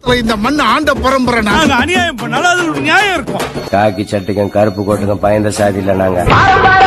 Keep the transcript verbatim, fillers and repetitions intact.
இந்த மண் ஆண்ட பரம்பரை நாங்க அநியாயம் பண்ணாலும் அது ஒரு நியாயம் இருக்கும். காக்கி சட்டுக்கும் கருப்பு கோட்டுக்கும் பயந்த சாதி இல்ல நாங்க.